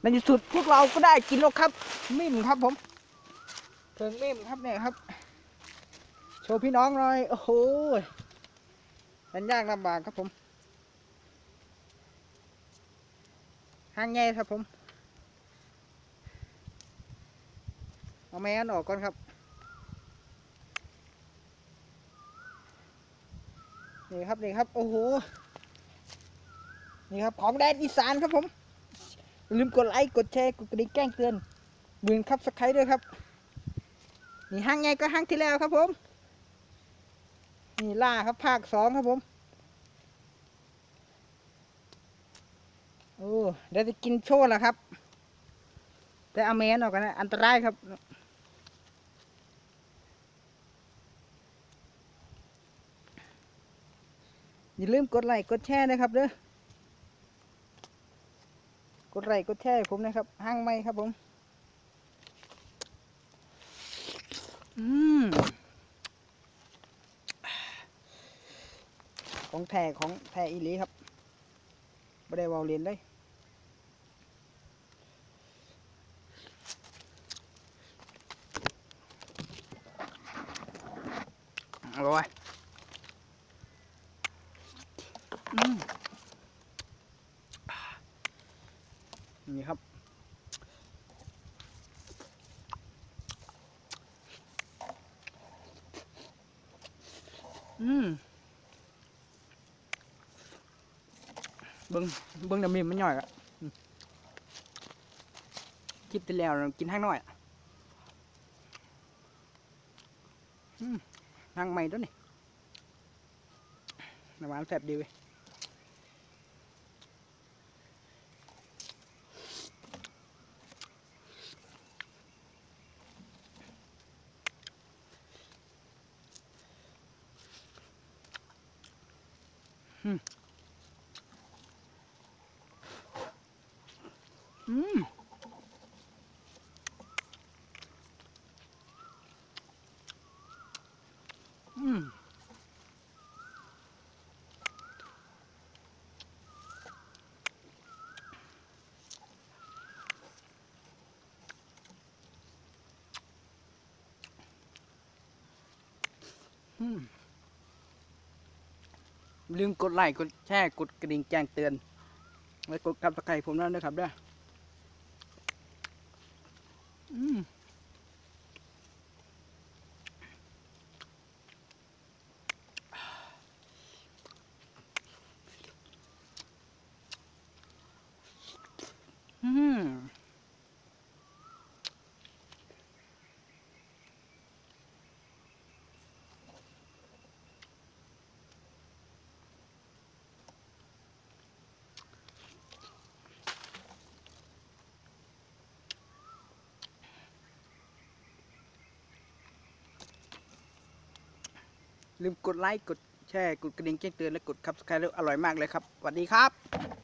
ในที่สุดพวกเราก็ได้กินแล้วครับมิ่มครับผมเพิงมิ่มครับเนี่ยครับโชว์พี่น้องหน่อยโอ้โหมันยากลำบากครับผมห่างไงครับผมเอาแม่นออกก่อนครับนี่ครับนี่ครับโอ้โหนี่ครับของแดนอีสานครับผมอย่าลืมกดไลค์กดแชร์กดกระดิ่งแจ้งเตือนบืนครับสักใครด้วยครับนี่ห้างไงก็ห้างที่แล้วครับผมนี่ล่าครับภาค2ครับผมโอ้เดี๋ยวจะกินโชว์แล้วครับแต่เอาแม่นออกกันนะอันตรายครับอย่าลืมกดไลค์กดแชร์นะครับเด้อกดไลค์กดแชร์ผมนะครับห้างไม่ครับผมของแท้อีหลีครับไม่ได้วอลเลียนเลยอร่อยนี่ครับเบิ้งน้ำมีมันย่อยอะคิดไปแล้วกินห้างน้อยห้างใหม่ด้วยนี่น้ำหวานแซ่บดีเว้ยลืมกดไลค์กดแชร์กดกระดิ่งแจ้งเตือนไว้กดกับตะไคร้ผมแล้วนะครับด้วยลืมกดไลค์กดแชร์กดกระดิ่งแจ้งเตือนและกดซับสไครบ์แล้วอร่อยมากเลยครับสวัสดีครับ